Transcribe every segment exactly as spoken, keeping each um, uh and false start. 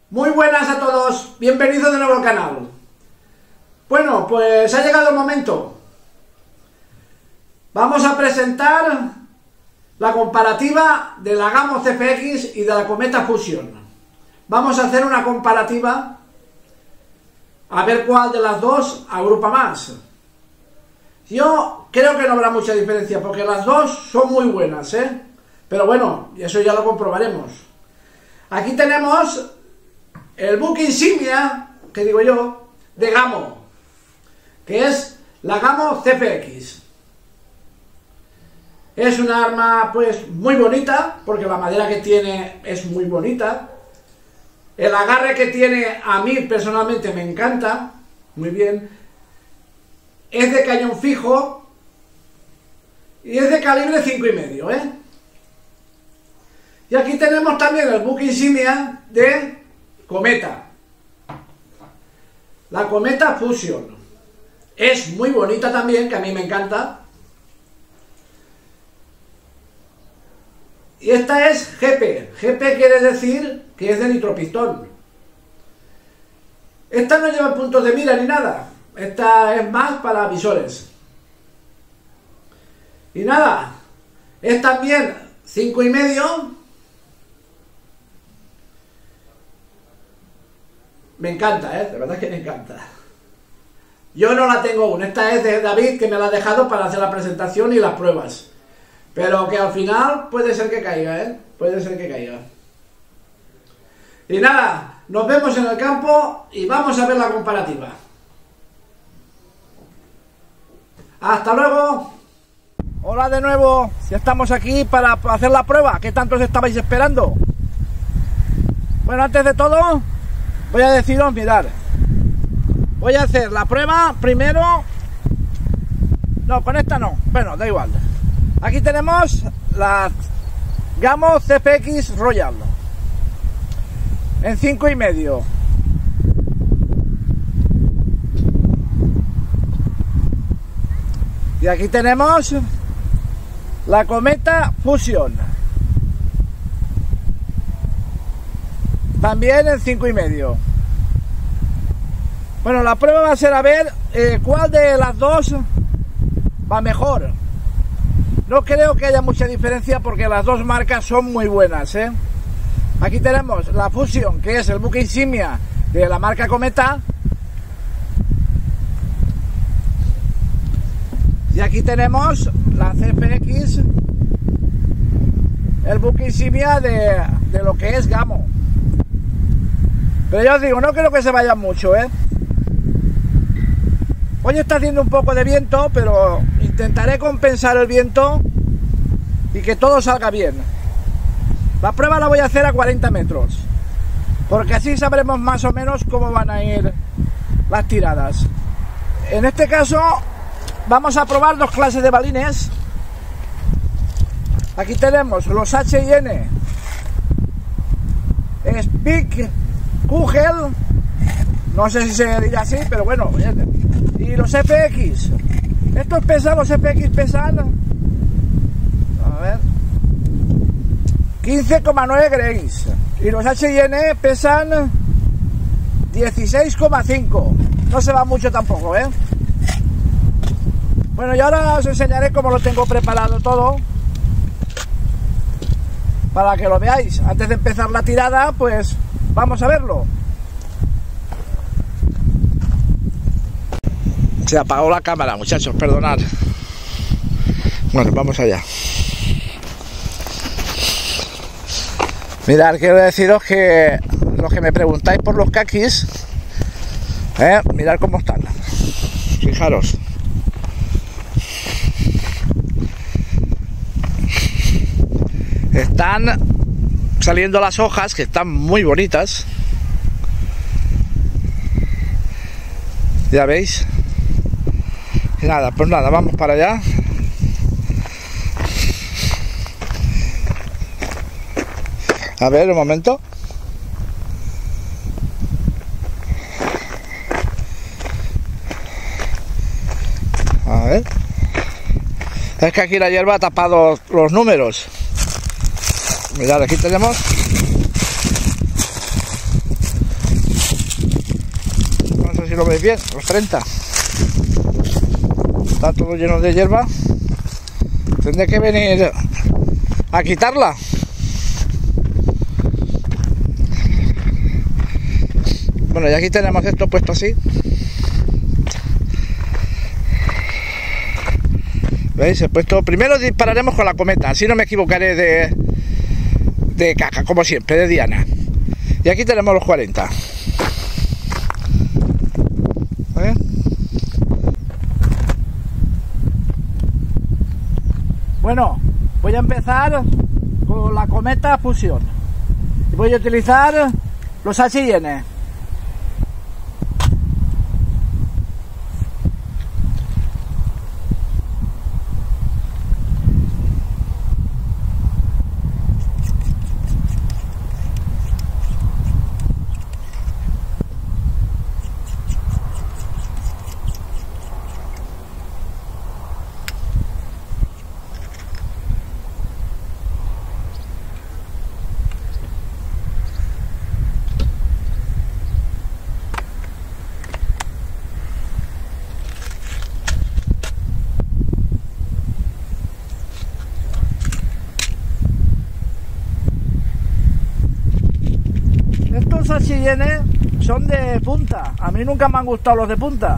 Muy buenas a todos, bienvenidos de nuevo al canal. Bueno, pues ha llegado el momento. Vamos a presentar la comparativa de la Gamo C F X y de la Cometa Fusion. Vamos a hacer una comparativa a ver cuál de las dos agrupa más. Yo creo que no habrá mucha diferencia porque las dos son muy buenas, ¿eh? Pero bueno, eso ya lo comprobaremos. Aquí tenemos el buque insignia, que digo yo, de Gamo, que es la Gamo C F X. Es una arma pues muy bonita, porque la madera que tiene es muy bonita. El agarre que tiene a mí personalmente me encanta, muy bien. Es de cañón fijo y es de calibre cinco y medio, ¿eh? Y aquí tenemos también el buque insignia de Cometa, la Cometa Fusion. Es muy bonita también, que a mí me encanta. Y esta es G P. G P quiere decir que es de nitropistón. Esta no lleva puntos de mira ni nada. Esta es más para visores. Y nada, es también cinco y medio. Me encanta, ¿eh? De verdad que me encanta. Yo no la tengo aún. Esta es de David, que me la ha dejado para hacer la presentación y las pruebas. Pero que al final puede ser que caiga, ¿eh? Puede ser que caiga. Y nada, nos vemos en el campo y vamos a ver la comparativa. ¡Hasta luego! Hola de nuevo, ya estamos aquí para hacer la prueba. ¿Qué tanto os estabais esperando? Bueno, antes de todo, voy a deciros, mirad. Voy a hacer la prueba primero. No, con esta no. Bueno, da igual. Aquí tenemos la Gamo C F X Royal en cinco y medio. Y aquí tenemos la Cometa Fusion, también en cinco y medio. Bueno, la prueba va a ser a ver eh, cuál de las dos va mejor. No creo que haya mucha diferencia porque las dos marcas son muy buenas, ¿eh? Aquí tenemos la Fusion, que es el buque insignia de la marca Cometa. Y aquí tenemos la C F X, el buque insignia de, de lo que es Gamo. Pero ya os digo, no creo que se vayan mucho, ¿eh? Hoy está haciendo un poco de viento, pero intentaré compensar el viento y que todo salga bien. La prueba la voy a hacer a cuarenta metros, porque así sabremos más o menos cómo van a ir las tiradas. En este caso vamos a probar dos clases de balines. Aquí tenemos los H y N Speak Kugel, no sé si se dirá así, pero bueno. Y los F X, estos pesan, los F X pesan, a ver, quince coma nueve grains, y los H y N pesan dieciséis coma cinco. No se va mucho tampoco, ¿eh? Bueno, y ahora os enseñaré cómo lo tengo preparado todo, para que lo veáis. Antes de empezar la tirada, pues vamos a verlo. Se apagó la cámara, muchachos, perdonad. Bueno, vamos allá. Mirad, quiero deciros que los que me preguntáis por los kakis, eh, mirad cómo están. Fijaros. Están saliendo las hojas, que están muy bonitas. Ya veis. Y nada, pues nada, vamos para allá. A ver, un momento. A ver. Es que aquí la hierba ha tapado los números. Mirad, aquí tenemos lo veis bien, los treinta. Está todo lleno de hierba. Tendré que venir a quitarla. Bueno, y aquí tenemos esto puesto así. ¿Veis? He puesto... Primero dispararemos con la cometa, así no me equivocaré de, de caja, como siempre, de diana. Y aquí tenemos los cuarenta. ¿Eh? Bueno, voy a empezar con la cometa fusión. Y voy a utilizar los H y N. Estos H y N son de punta. A mí nunca me han gustado los de punta.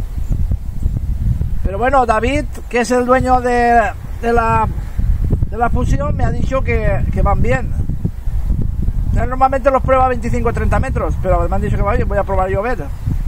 Pero bueno, David, que es el dueño de, de, la, de la fusión, me ha dicho que, que van bien. Él normalmente los prueba a veinticinco o treinta metros, pero me han dicho que va bien, voy a probar yo a ver.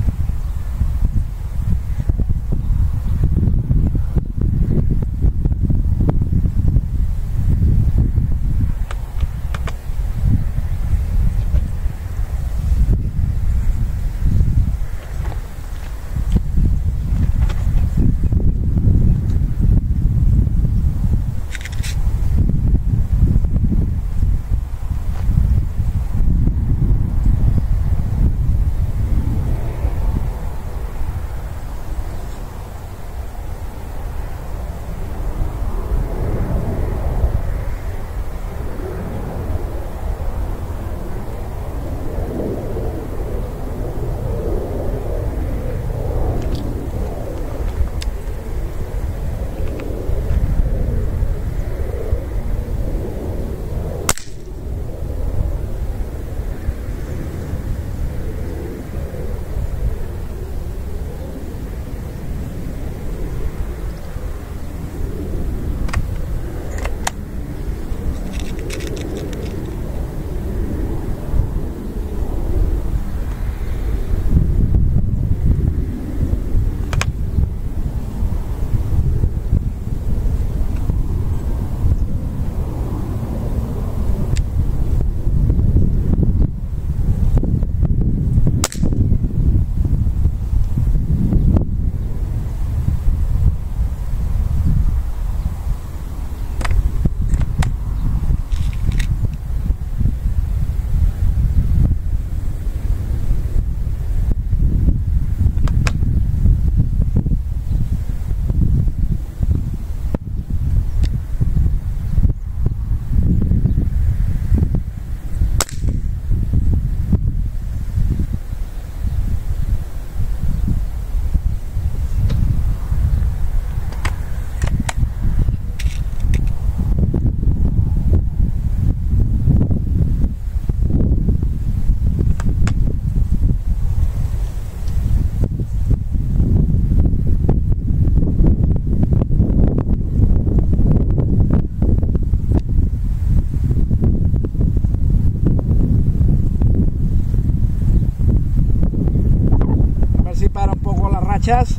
Para un poco las rachas.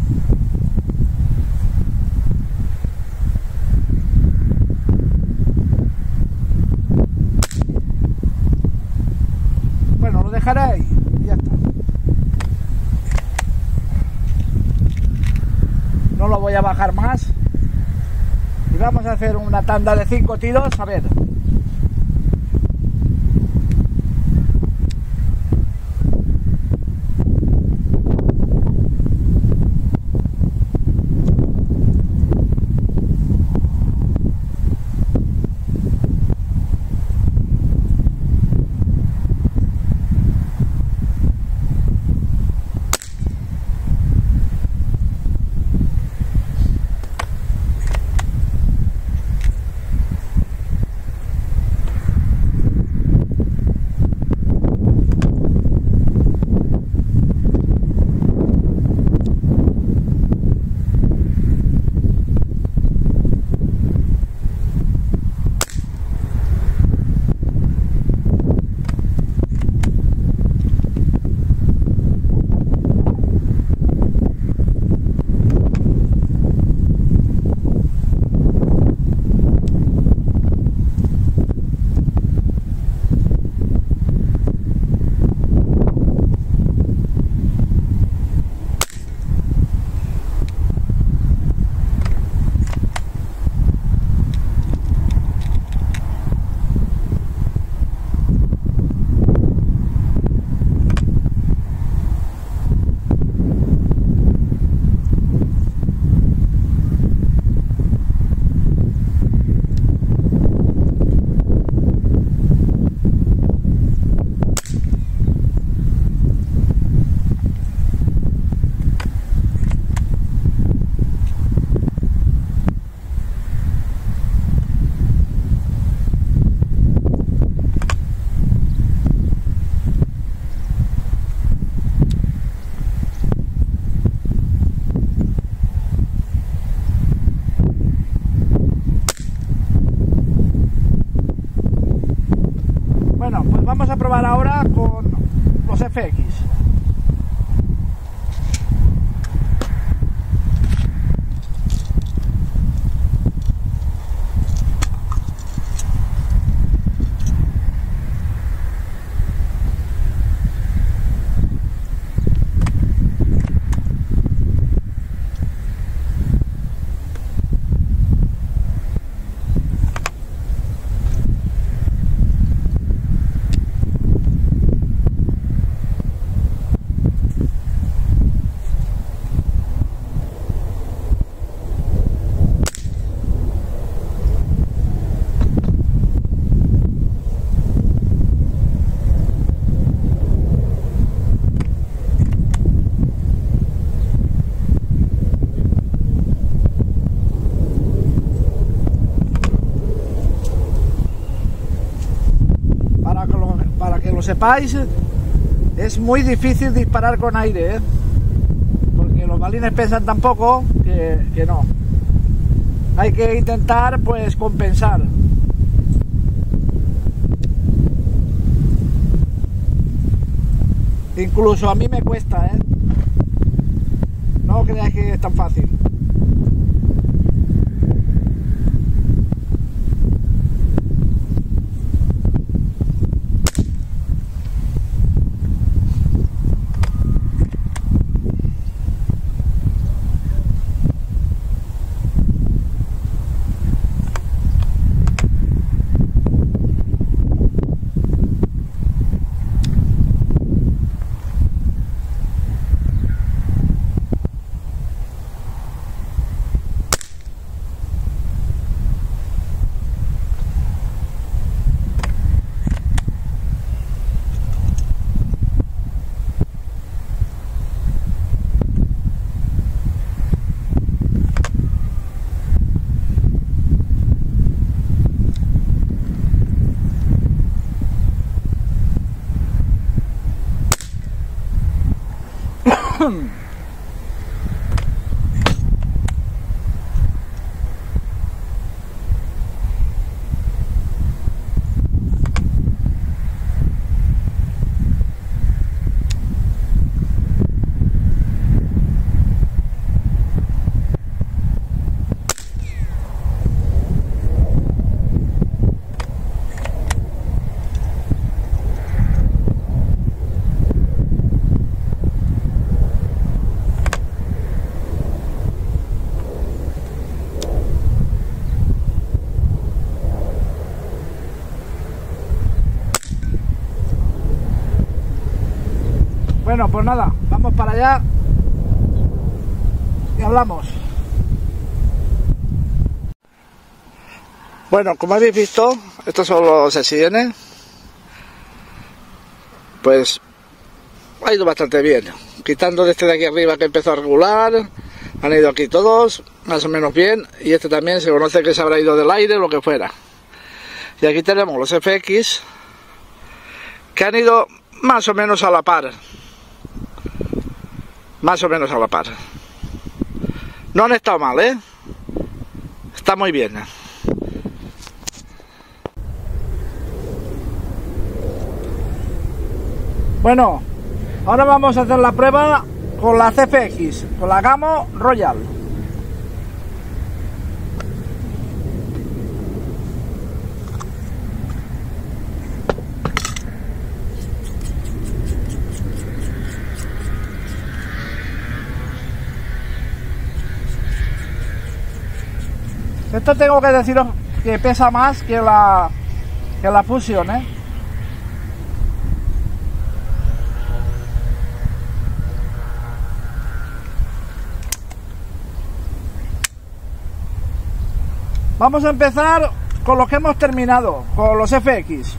Bueno, lo dejaré ahí y ya está. No lo voy a bajar más y vamos a hacer una tanda de cinco tiros, a ver. vamos a probar ahora con los F X. Sepáis, es muy difícil disparar con aire, ¿eh? Porque los balines pesan tan poco que, que no. Hay que intentar pues compensar. Incluso a mí me cuesta, ¿eh? No creáis que es tan fácil. Bueno, pues nada, vamos para allá y hablamos. Bueno, como habéis visto, estos son los S N. Pues ha ido bastante bien. Quitando de este de aquí arriba que empezó a regular, han ido aquí todos más o menos bien. Y este también se conoce que se habrá ido del aire o lo que fuera. Y aquí tenemos los F X que han ido más o menos a la par. Más o menos a la par. No han estado mal, ¿eh? Está muy bien. Bueno, ahora vamos a hacer la prueba con la C F X, con la Gamo Royal. Esto tengo que deciros que pesa más que la que la Fusion, ¿eh? Vamos a empezar con los que hemos terminado, con los F X.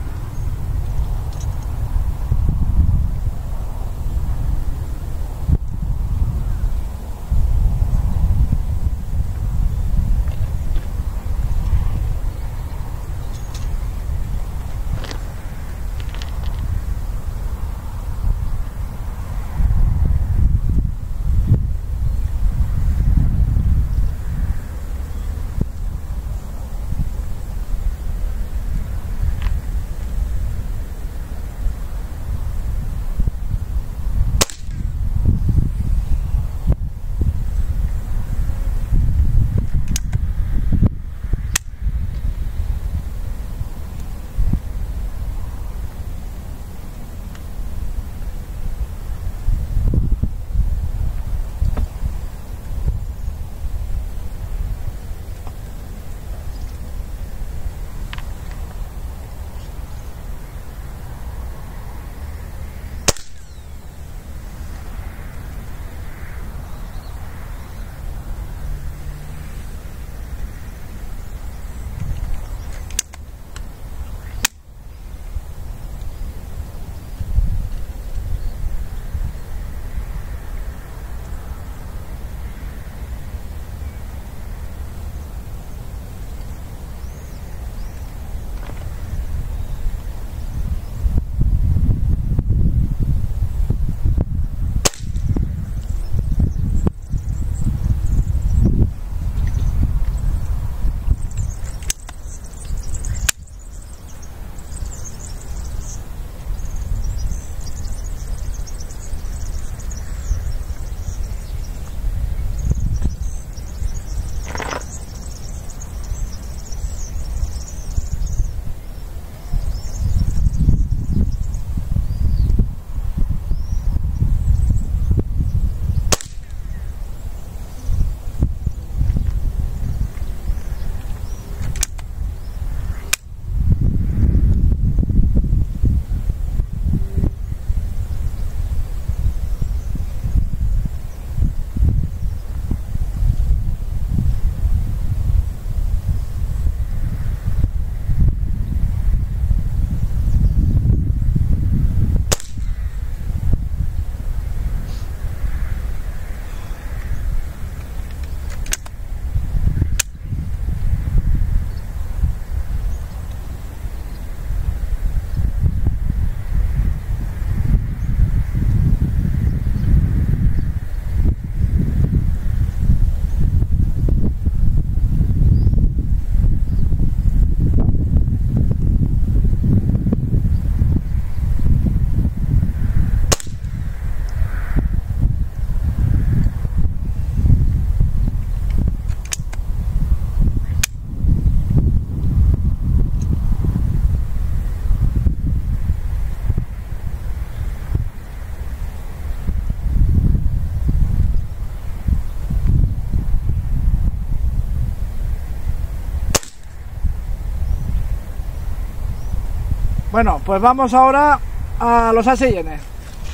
Bueno, pues vamos ahora a los H y N.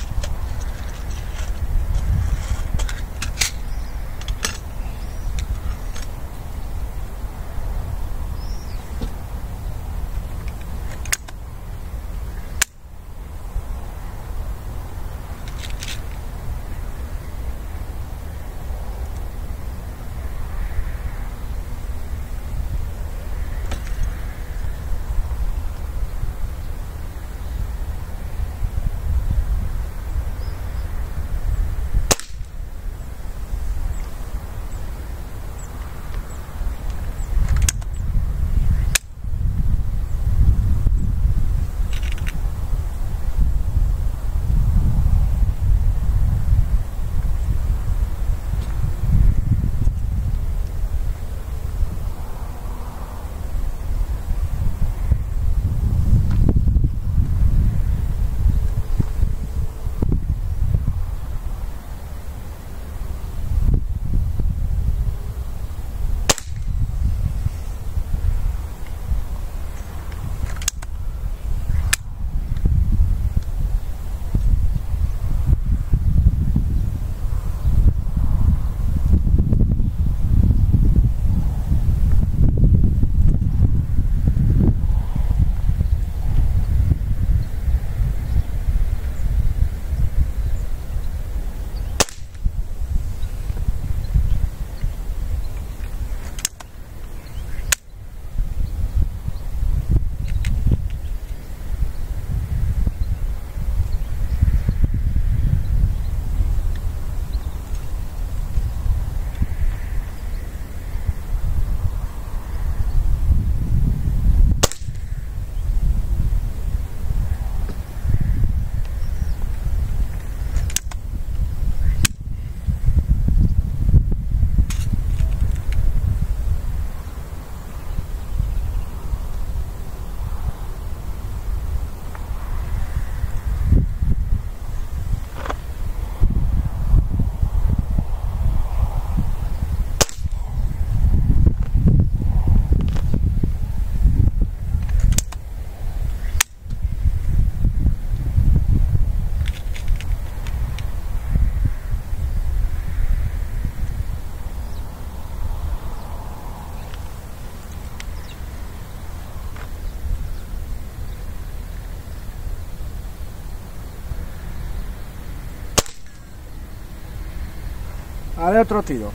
Haré otro tiro.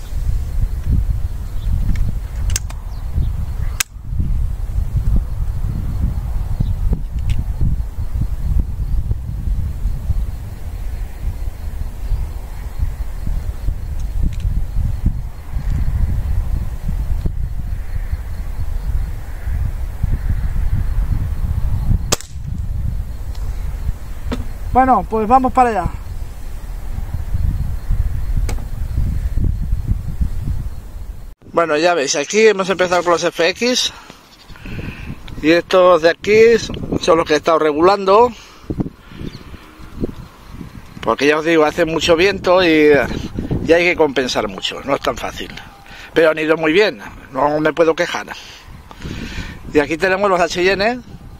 Bueno, pues vamos para allá. Bueno, ya veis, aquí hemos empezado con los F X y estos de aquí son los que he estado regulando, porque ya os digo, hace mucho viento y, y hay que compensar mucho, no es tan fácil, pero han ido muy bien, no me puedo quejar. Y aquí tenemos los H y N,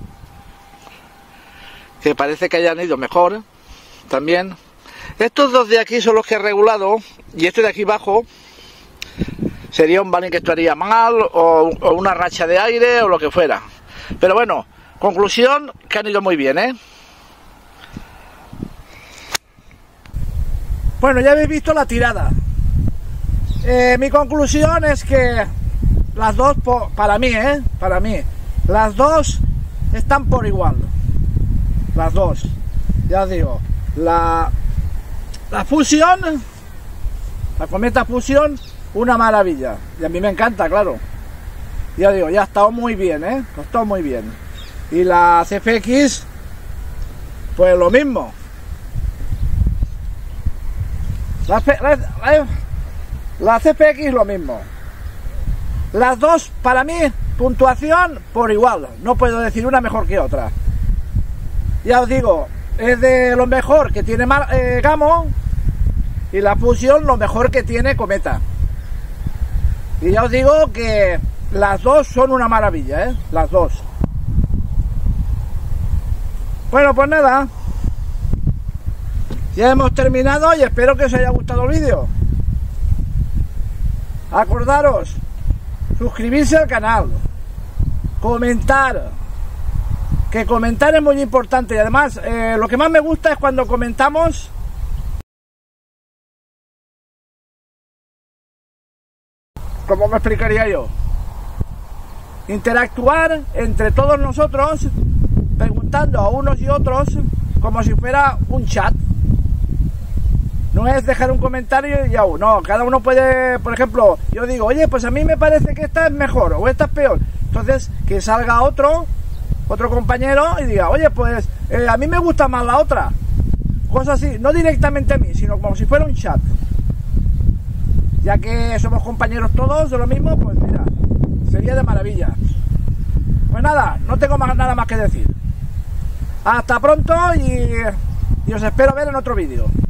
que parece que hayan ido mejor también. Estos dos de aquí son los que he regulado, y este de aquí abajo sería un balín que estaría mal, o, o una racha de aire, o lo que fuera. Pero bueno, conclusión, que han ido muy bien, ¿eh? Bueno, ya habéis visto la tirada. Eh, mi conclusión es que las dos, para mí, ¿eh? Para mí, las dos están por igual. Las dos. Ya os digo, la, la Fusion, la Cometa Fusion, una maravilla, y a mí me encanta, claro. Ya digo, ya ha estado muy bien, ¿eh? Ha estado muy bien. Y la C F X, pues lo mismo. La, la, la, la C F X lo mismo. Las dos, para mí, puntuación por igual. No puedo decir una mejor que otra. Ya os digo, es de lo mejor que tiene eh, Gamo, y la Fusion lo mejor que tiene Cometa. Y ya os digo que las dos son una maravilla, ¿eh? Las dos. Bueno, pues nada, ya hemos terminado y espero que os haya gustado el vídeo. Acordaros, suscribirse al canal, comentar, que comentar es muy importante, y además eh, lo que más me gusta es cuando comentamos ¿cómo me explicaría yo? Interactuar entre todos nosotros, preguntando a unos y otros como si fuera un chat. No es dejar un comentario y ya, no, cada uno puede, por ejemplo, yo digo, oye, pues a mí me parece que esta es mejor o esta es peor. Entonces, que salga otro, otro compañero y diga, oye, pues eh, a mí me gusta más la otra. Cosas así, no directamente a mí, sino como si fuera un chat. Ya que somos compañeros todos de lo mismo, pues mira, sería de maravilla. Pues nada, no tengo más, nada más que decir. Hasta pronto y, y os espero ver en otro vídeo.